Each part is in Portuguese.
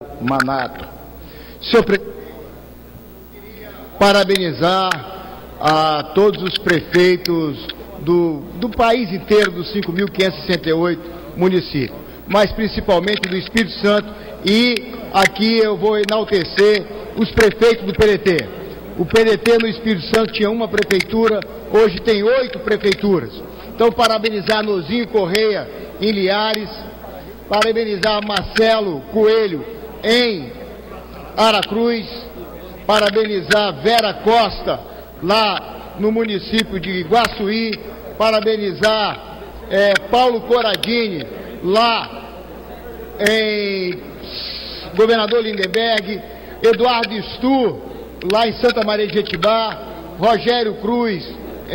Manato. Senhor presidente, parabenizar a todos os prefeitos do país inteiro, dos 5.568 municípios, mas principalmente do Espírito Santo, e aqui eu vou enaltecer os prefeitos do PDT. O PDT no Espírito Santo tinha uma prefeitura, hoje tem 8 prefeituras. Então, parabenizar Nozinho Correia em Linhares, parabenizar Marcelo Coelho em Aracruz, parabenizar Vera Costa lá no município de Iguaçuí, parabenizar Paulo Corradini lá em Governador Lindenberg, Eduardo Stur lá em Santa Maria de Jetibá, Rogério Cruz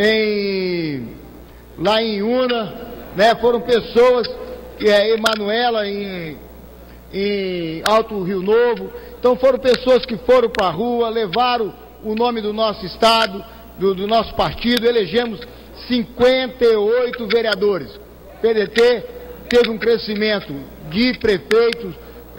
lá em Una, né? Foram pessoas, Emanuela em Alto Rio Novo. Então foram pessoas que foram para a rua, levaram o nome do nosso estado, do nosso partido, elegemos 58 vereadores. O PDT teve um crescimento de prefeitos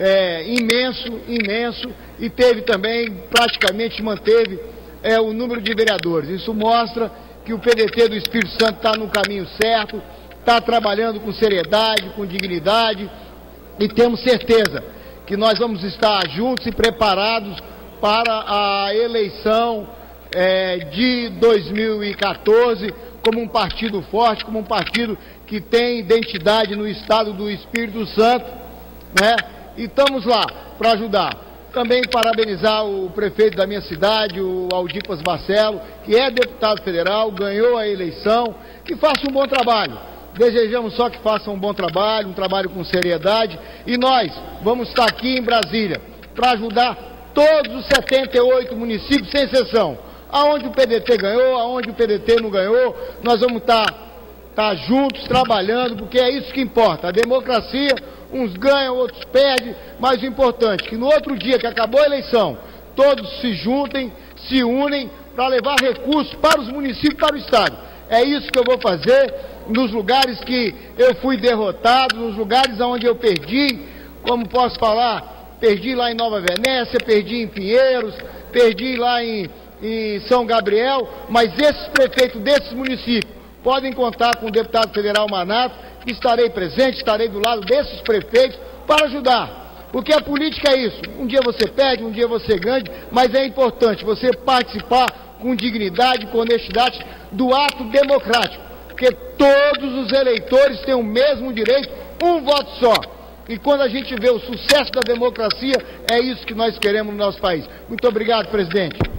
imenso, e teve também, praticamente manteve o número de vereadores. Isso mostra que o PDT do Espírito Santo está no caminho certo, está trabalhando com seriedade, com dignidade, e temos certeza que nós vamos estar juntos e preparados para a eleição de 2014 como um partido forte, como um partido que tem identidade no estado do Espírito Santo, né? E estamos lá para ajudar. Também parabenizar o prefeito da minha cidade, o Aldipas Marcelo, que é deputado federal, ganhou a eleição, que faça um bom trabalho. Desejamos só que faça um bom trabalho, um trabalho com seriedade, e nós vamos estar aqui em Brasília para ajudar todos os 78 municípios, sem exceção. Aonde o PDT ganhou, aonde o PDT não ganhou, nós vamos estar juntos, trabalhando, porque é isso que importa. A democracia, uns ganham, outros perdem, mas o importante é que no outro dia que acabou a eleição, todos se juntem, se unem para levar recursos para os municípios, para o estado. É isso que eu vou fazer nos lugares que eu fui derrotado, nos lugares onde eu perdi, como posso falar, perdi lá em Nova Venécia, perdi em Pinheiros, perdi lá em São Gabriel, mas esses prefeitos desses municípios podem contar com o deputado federal Manato, que estarei presente, estarei do lado desses prefeitos para ajudar. Porque a política é isso, um dia você perde, um dia você ganha, mas é importante você participar com dignidade, com honestidade do ato democrático, porque todos os eleitores têm o mesmo direito, um voto só. E quando a gente vê o sucesso da democracia, é isso que nós queremos no nosso país. Muito obrigado, presidente.